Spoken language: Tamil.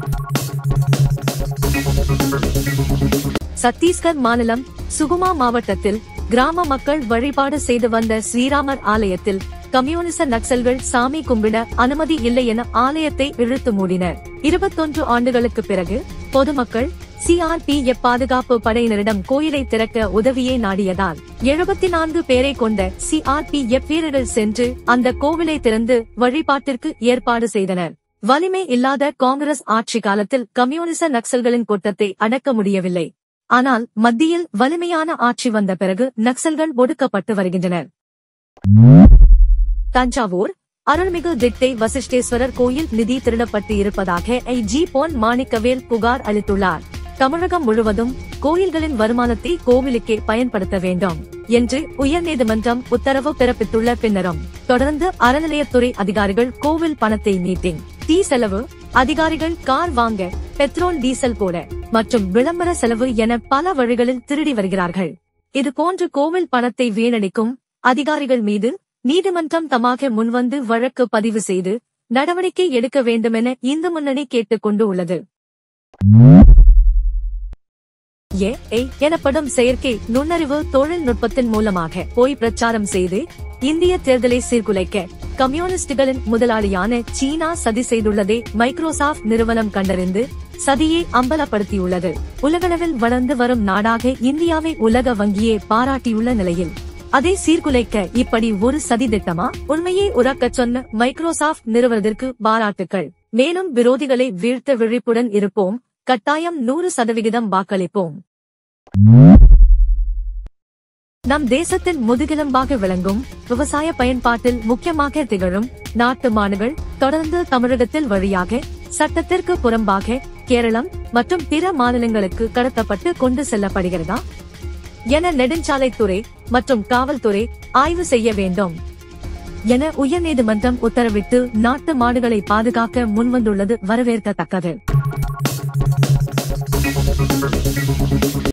சத்தீஸ்கர் மாநிலம் சுகுமா மாவட்டத்தில் கிராம மக்கள் வழிபாடு செய்து வந்த ஸ்ரீராமர் ஆலயத்தில் கம்யூனிச நக்சல்கள் சாமி கும்பிட அனுமதி இல்லை என ஆலயத்தை இழுத்து மூடினர். 21 ஆண்டுகளுக்கு பிறகு பொதுமக்கள் CRPF பாதுகாப்பு படையினரிடம் கோயிலை திறக்க உதவியை நாடியதால் 74 பேரை கொண்ட CRPF வீரர்கள் சென்று அந்த கோவிலை திறந்து வழிபாட்டிற்கு ஏற்பாடு செய்தனர். வலிமை இல்லாத காங்கிரஸ் ஆட்சி காலத்தில் கம்யூனிச நக்சல்களின் கூட்டத்தை அடக்க முடியவில்லை. ஆனால் மத்தியில் வலிமையான ஆட்சி வந்த பிறகு நக்சல்கள் ஒடுக்கப்பட்டு வருகின்றனர். தஞ்சாவூர் அருள்மிகு திட்டை வசிஷ்டேஸ்வரர் கோயில் நிதி திருடப்பட்டு இருப்பதாக IG பொன் மாணிக்கவேல் புகார் அளித்துள்ளார். தமிழகம் முழுவதும் கோயில்களின் வருமானத்தை கோவிலுக்கே பயன்படுத்த வேண்டும் என்று உயர்நீதிமன்றம் உத்தரவு பிறப்பித்துள்ள பின்னரும் தொடர்ந்து அறநிலையத்துறை அதிகாரிகள் கோவில் பணத்தை மீட்டிங், டீ செலவு, அதிகாரிகள் கார் வாங்க, பெட்ரோல் டீசல் போட மற்றும் விளம்பர செலவு என பல வழிகளில் திருடி வருகிறார்கள். இதுபோன்று கோவில் பணத்தை வீணடிக்கும் அதிகாரிகள் மீது நீதிமன்றம் தமாக முன்வந்து வழக்கு பதிவு செய்து நடவடிக்கை எடுக்க வேண்டுமென இந்து முன்னணி கேட்டுக் கொண்டு உள்ளது. AI எனப்படும் செயற்கை நுண்ணறிவு தொழில்நுட்பத்தின் மூலமாக போய் பிரச்சாரம் செய்து இந்திய தேர்தலை சீர்குலைக்க கம்யூனிஸ்டுகளின் முதலாளியான சீனா சதி செய்துள்ளதை மைக்ரோசாப்ட் நிறுவனம் கண்டறிந்து சதியை அம்பலப்படுத்தியுள்ளது. உலகளவில் வளர்ந்து வரும் நாடாக இந்தியாவை உலக வங்கியே பாராட்டியுள்ள நிலையில் அதை சீர்குலைக்க இப்படி ஒரு சதி திட்டமா? உண்மையை உறக்கச் சொன்ன மைக்ரோசாப்ட் நிறுவனத்திற்கு பாராட்டுக்கள். மேலும் விரோதிகளை வீழ்த்த விழிப்புடன் இருப்போம். கட்டாயம் 100% வாக்களிப்போம். நம் தேசத்தின் முதுகெலும்பாக விளங்கும் விவசாய பயன்பாட்டில் முக்கியமாக திகழும் நாட்டு மாடுகள் தொடர்ந்து தமிழகத்தில் வழியாக சட்டத்திற்கு புறம்பாக கேரளம் மற்றும் பிற மாநிலங்களுக்கு கடத்தப்பட்டு கொண்டு செல்லப்படுகிறதா என நெடுஞ்சாலைத்துறை மற்றும் காவல்துறை ஆய்வு செய்ய வேண்டும் என உயர்நீதிமன்றம் உத்தரவிட்டு நாட்டு மாடுகளை பாதுகாக்க முன்வந்துள்ளது வரவேற்கத்தக்கது.